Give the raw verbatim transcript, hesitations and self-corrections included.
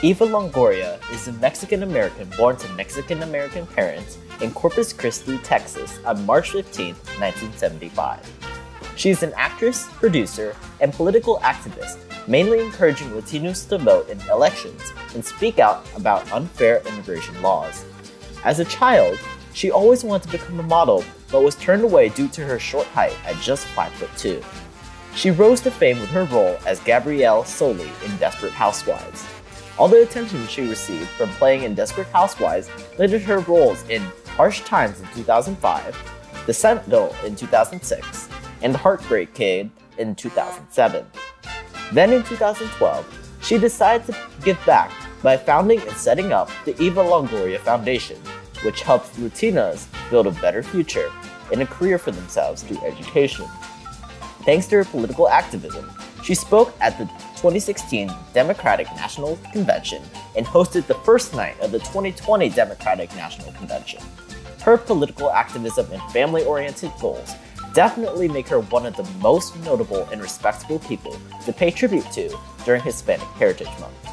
Eva Longoria is a Mexican-American born to Mexican-American parents in Corpus Christi, Texas on March fifteenth, nineteen seventy-five. She is an actress, producer, and political activist, mainly encouraging Latinos to vote in elections and speak out about unfair immigration laws. As a child, she always wanted to become a model, but was turned away due to her short height at just five foot two. She rose to fame with her role as Gabrielle Soley in Desperate Housewives. All the attention she received from playing in Desperate Housewives led to her roles in Harsh Times in two thousand five, The Sentinel in two thousand six, and Heartbreak Kid in two thousand seven. Then in two thousand twelve, she decided to give back by founding and setting up the Eva Longoria Foundation, which helps Latinas build a better future and a career for themselves through education. Thanks to her political activism, she spoke at the twenty sixteen Democratic National Convention and hosted the first night of the twenty twenty Democratic National Convention. Her political activism and family-oriented goals definitely make her one of the most notable and respectable people to pay tribute to during Hispanic Heritage Month.